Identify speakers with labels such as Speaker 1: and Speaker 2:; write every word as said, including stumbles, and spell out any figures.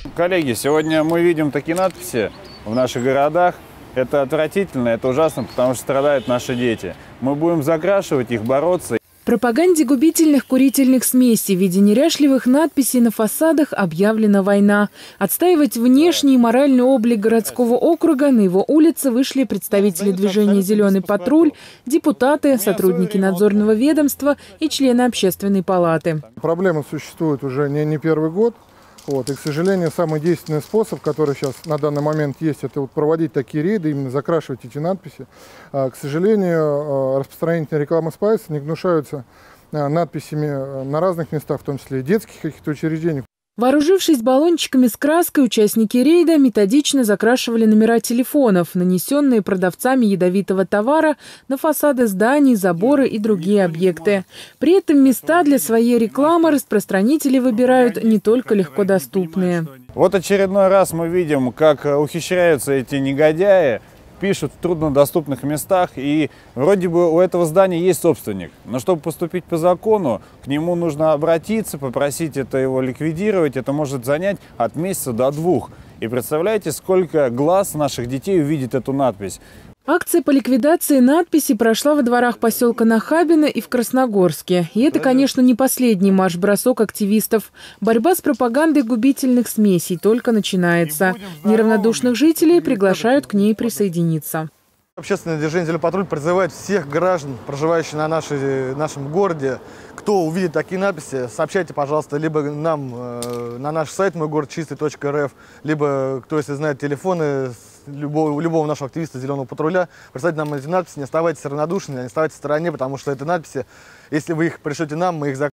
Speaker 1: Коллеги, сегодня мы видим такие надписи в наших городах. Это отвратительно, это ужасно, потому что страдают наши дети. Мы будем закрашивать их, бороться.
Speaker 2: Пропаганде губительных курительных смесей в виде неряшливых надписей на фасадах объявлена война. Отстаивать внешний и моральный облик городского округа на его улице вышли представители движения «Зеленый патруль», депутаты, сотрудники надзорного ведомства и члены общественной палаты.
Speaker 3: Проблема существует уже не, не первый год. Вот. И, к сожалению, самый действенный способ, который сейчас на данный момент есть, это вот проводить такие рейды, именно закрашивать эти надписи. А, к сожалению, распространители рекламы Спайс не гнушаются надписями на разных местах, в том числе и детских каких-то учреждениях.
Speaker 2: Вооружившись баллончиками с краской, участники рейда методично закрашивали номера телефонов, нанесенные продавцами ядовитого товара, на фасады зданий, заборы и другие объекты. При этом места для своей рекламы распространители выбирают не только легко доступные.
Speaker 1: Вот очередной раз мы видим, как ухищряются эти негодяи, пишут в труднодоступных местах, и вроде бы у этого здания есть собственник. Но чтобы поступить по закону, к нему нужно обратиться, попросить это его ликвидировать. Это может занять от месяца до двух. И представляете, сколько глаз наших детей увидит эту надпись.
Speaker 2: Акция по ликвидации надписи прошла во дворах поселка Нахабино и в Красногорске. И это, конечно, не последний марш-бросок активистов. Борьба с пропагандой губительных смесей только начинается. Неравнодушных жителей приглашают к ней присоединиться.
Speaker 4: Общественное движение «Зеленый патруль» призывает всех граждан, проживающих на нашей, нашем городе, кто увидит такие надписи, сообщайте, пожалуйста, либо нам э, на наш сайт мой город чистый точка эр эф, либо, кто если знает телефоны любого, любого нашего активиста «Зеленого патруля», представьте нам эти надписи, не оставайтесь равнодушными, не оставайтесь в стороне, потому что эти надписи, если вы их пришлете нам, мы их закроем.